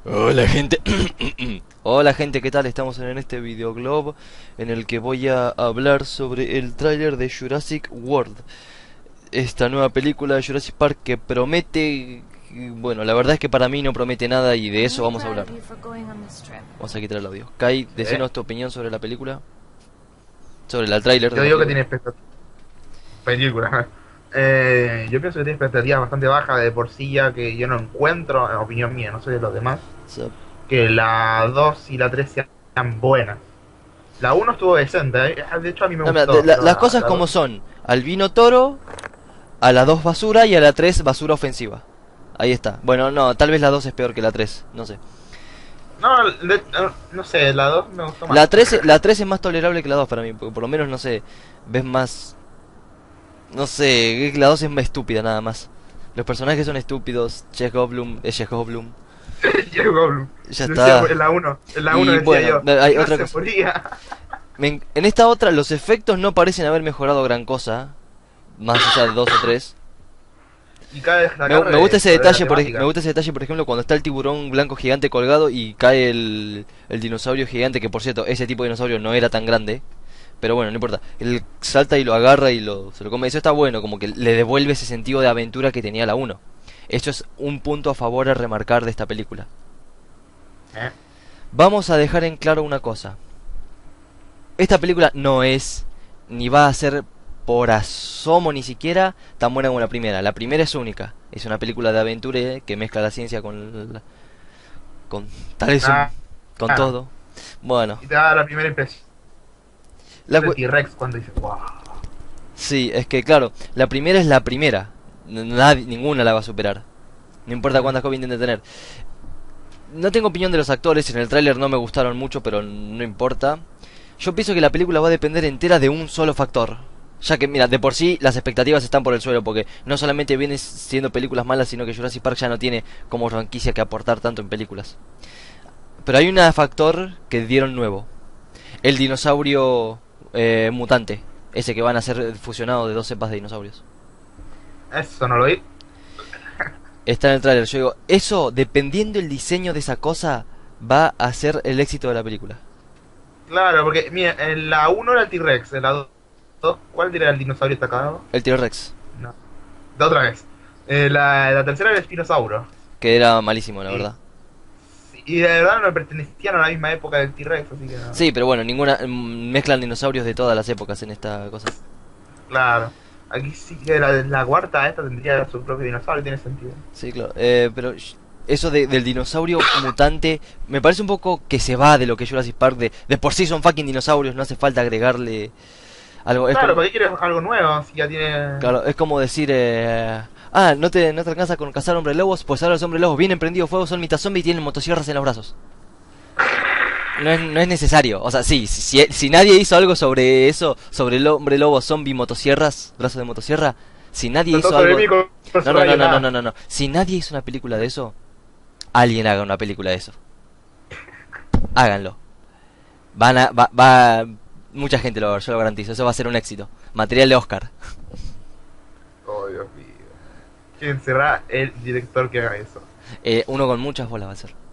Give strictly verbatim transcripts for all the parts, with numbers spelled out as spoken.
Hola gente. Hola gente, ¿qué tal? Estamos en este videoblog en el que voy a hablar sobre el tráiler de Jurassic World. Esta nueva película de Jurassic Park que promete... Bueno, la verdad es que para mí no promete nada y de eso vamos a hablar. Vamos a quitar el audio. Kai, ¿Eh? decinos tu opinión sobre la película. Sobre el tráiler de Yo la digo que película. tiene expectativas. Película. Eh, yo pienso que tiene expectativas bastante bajas de por sí, ya que yo no encuentro, en opinión mía, no soy de los demás, So- que la dos y la tres sean buenas. La uno estuvo decente, ¿eh? De hecho a mí me No, mira, de- gustó, la- pero las la, cosas la dos. como son. Albino Toro, a la dos basura y a la tres basura ofensiva. Ahí está. Bueno, no, tal vez la dos es peor que la tres, no sé. No, de- no, no sé, la dos me gustó más. La tres, la tres es más tolerable que la dos para mí, porque por lo menos, no sé, ves más... No sé, la dos es más estúpida nada más. Los personajes son estúpidos, Jeff Goldblum es Jeff Goldblum. Llegó, Ya decía está. en la uno, en la uno Y decía bueno, yo, hay no otra se cosa. moría. Me en en esta otra los efectos no parecen haber mejorado gran cosa, más allá de dos o tres. Y cabe Me, destacar me gusta de, ese sobre la detalle, por, ej- me temática. gusta ese detalle, por ejemplo, cuando está el tiburón blanco gigante colgado y cae el, el dinosaurio gigante, que por cierto, ese tipo de dinosaurio no era tan grande. Pero bueno, no importa. Él salta y lo agarra y lo, se lo come. Eso está bueno, como que le devuelve ese sentido de aventura que tenía la uno. Esto es un punto a favor a remarcar de esta película. ¿Eh? Vamos a dejar en claro una cosa. Esta película no es, ni va a ser por asomo ni siquiera, tan buena como la primera. La primera es única. Es una película de aventura eh, que mezcla la ciencia con, la- con tal vez un- Ah, con ah. todo. Bueno, Y te da la primera impresión la, del cu- T-Rex cuando dice, wow. sí, es que claro, la primera es la primera. N- Nadie, ninguna la va a superar. No importa cuántas copias intenten tener. No tengo opinión de los actores, en el tráiler no me gustaron mucho, pero no importa. Yo pienso que la película va a depender entera de un solo factor. Ya que, mira, de por sí las expectativas están por el suelo, porque no solamente vienen siendo películas malas, sino que Jurassic Park ya no tiene como franquicia que aportar tanto en películas. Pero hay un factor que dieron nuevo. El dinosaurio eh, mutante. Ese que van a ser fusionado de dos cepas de dinosaurios. Eso no lo vi. Está en el tráiler. Yo digo, eso, dependiendo el diseño de esa cosa, va a ser el éxito de la película. Claro, porque mira, en la uno era el T-Rex, en la dos, ¿cuál era el dinosaurio atacado? El T-Rex, No, de otra vez. Eh, la, la tercera era el Spinosauro. que era malísimo, la Y, verdad. y de verdad no pertenecían a la misma época del T-Rex, así que no. Sí, pero bueno, ninguna mm, mezclan dinosaurios de todas las épocas en esta cosa. Claro. Aquí sí que la, la cuarta esta tendría su propio dinosaurio, tiene sentido. Sí, claro. Eh, pero sh- eso de- del dinosaurio mutante me parece un poco que se va de lo que es Jurassic Park. De, de por sí son fucking dinosaurios, no hace falta agregarle algo. Es Claro, como, ¿para qué quieres algo nuevo si ya tiene... claro, es como decir, eh, ah, ¿no te, no te alcanza con cazar hombres lobos? Pues ahora los hombres lobos vienen prendidos fuego, son mitad zombie y tienen motosierras en los brazos. No es, no es necesario. O sea, sí, si, si, si nadie hizo algo sobre eso, sobre el hombre lobo zombie motosierras, brazos de motosierra, si nadie Trató hizo sobre algo... mí con, con No, su no, no, rayo no, no, nada. no, no, no. Si nadie hizo una película de eso, alguien haga una película de eso. Háganlo. Van a, va, va, mucha gente lo va a ver, yo lo garantizo. Eso va a ser un éxito. Material de Oscar. Oh, Dios mío. ¿Quién será el director que haga eso? Eh, uno con muchas bolas va a ser.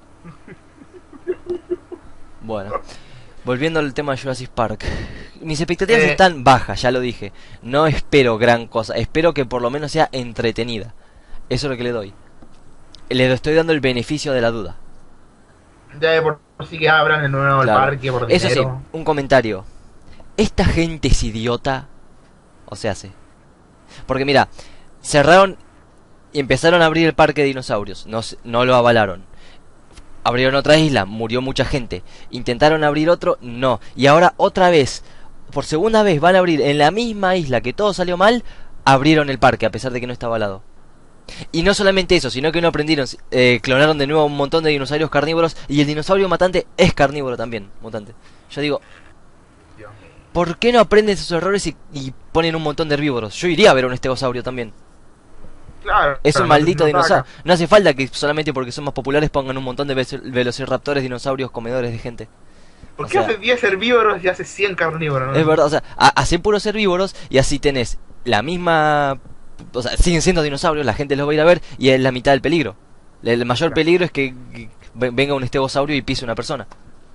Bueno, volviendo al tema de Jurassic Park. Mis expectativas Eh, están bajas, ya lo dije. No espero gran cosa. Espero que por lo menos sea entretenida. Eso es lo que le doy. Le estoy dando el beneficio de la duda. Ya de por sí que abran de nuevo el Claro. parque por Eso sí, dinero. un comentario. ¿Esta gente es idiota? O sea, sí. Porque mira, cerraron y empezaron a abrir el parque de dinosaurios. No, se- no lo avalaron. Abrieron otra isla, murió mucha gente. Intentaron abrir otro, no. Y ahora otra vez, por segunda vez van a abrir en la misma isla que todo salió mal, abrieron el parque a pesar de que no estaba avalado. Y no solamente eso, sino que no aprendieron, eh, clonaron de nuevo un montón de dinosaurios carnívoros y el dinosaurio matante es carnívoro también, mutante. Yo digo, Dios mío. ¿por qué no aprenden sus errores y, y ponen un montón de herbívoros? Yo iría a ver un estegosaurio también. Claro, Es un no, maldito no dinosaurio. saca. No hace falta que solamente porque son más populares pongan un montón de ve- velociraptores, dinosaurios, comedores de gente. ¿Por O qué sea, hace diez herbívoros y hace cien carnívoros? es ¿No? verdad, o sea, ha- hacen puros herbívoros y así tenés la misma... O sea, siguen siendo dinosaurios, la gente los va a ir a ver y es la mitad del peligro. El mayor peligro es que que venga un estegosaurio y pise una persona.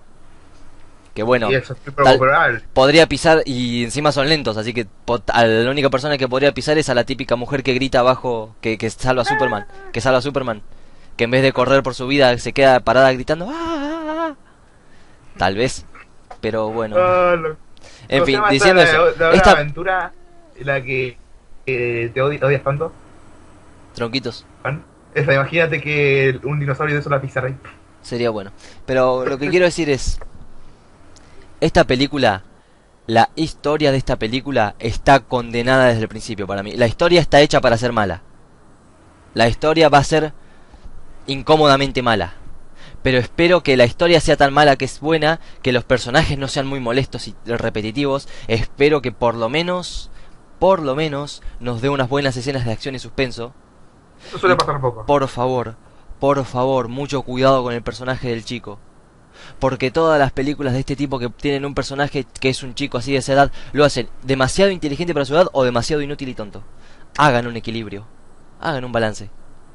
Que bueno, Y eso es muy tal, probable. podría pisar y encima son lentos, así que po- a la única persona que podría pisar es a la típica mujer que grita abajo, que, que salva a Superman, que salva a Superman, que en vez de correr por su vida se queda parada gritando, "¡Ah, ah, ah!". Tal vez, pero bueno, Ah, lo- en ¿Cómo se fin, llama esta diciendo la, eso, de- la Hora de esta Aventura? La que eh, te odi- odias tanto, tronquitos, Juan. Esa, imagínate que un dinosaurio de eso la pisara ahí. sería bueno, pero lo que quiero decir es, esta película, la historia de esta película está condenada desde el principio para mí. La historia está hecha para ser mala. La historia va a ser incómodamente mala. Pero espero que la historia sea tan mala que es buena, que los personajes no sean muy molestos y repetitivos. Espero que por lo menos, por lo menos, nos dé unas buenas escenas de acción y suspenso. Eso Y suele pasar poco. por favor, por favor, mucho cuidado con el personaje del chico. Porque todas las películas de este tipo que tienen un personaje que es un chico así de esa edad, lo hacen demasiado inteligente para su edad o demasiado inútil y tonto. Hagan un equilibrio. Hagan un balance.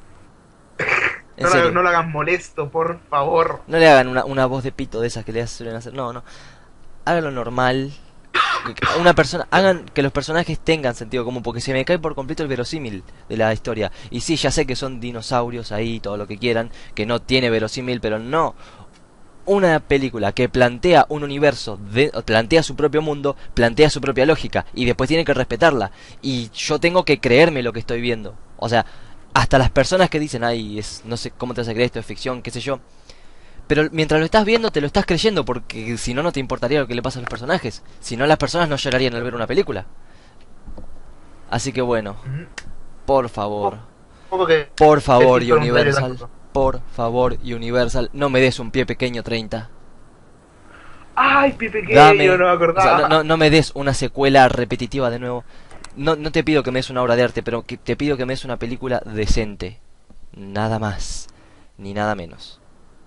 En No, serio. lo- no lo hagas molesto, por favor. No le hagan una, una voz de pito de esas que le suelen hacer. No, no. Háganlo normal. Que- que Una persona, hagan que los personajes tengan sentido común, porque se me cae por completo el verosímil de la historia. Y sí, ya sé que son dinosaurios ahí, todo lo que quieran, que no tiene verosímil, pero no. Una película que plantea un universo, de, plantea su propio mundo, plantea su propia lógica, y después tiene que respetarla. Y yo tengo que creerme lo que estoy viendo. O sea, hasta las personas que dicen, ay, es, no sé cómo te vas a creer esto, es ficción, qué sé yo. Pero mientras lo estás viendo, te lo estás creyendo, porque si no, no te importaría lo que le pasa a los personajes. Si no, las personas no llorarían al ver una película. Así que bueno, Ujú. por favor, Poco que por favor, que sí, con un trailer Universal, tan- por favor, Universal, no me des un pie pequeño treinta. Ay, pie pequeño, Dame, no me o acordaba. sea, no, no, no me des una secuela repetitiva de nuevo. No, no te pido que me des una obra de arte, pero que te pido que me des una película decente. Nada más, ni nada menos.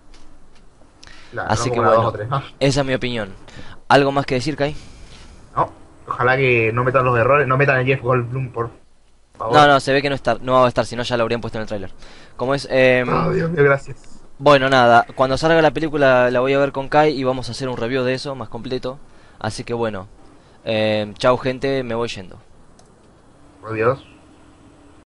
Claro, Así no que como la dos bueno, o tres, ¿no? esa es mi opinión. ¿Algo más que decir, Kai? No, ojalá que no metan los errores, no metan a Jeff Goldblum, por favor. No, no, se ve que no está, no va a estar, si no ya lo habrían puesto en el tráiler. Como es, eh, Oh, Dios mío, gracias. bueno, nada, cuando salga la película la voy a ver con Kai y vamos a hacer un review de eso más completo. Así que bueno, eh, chau gente, me voy yendo. Adiós.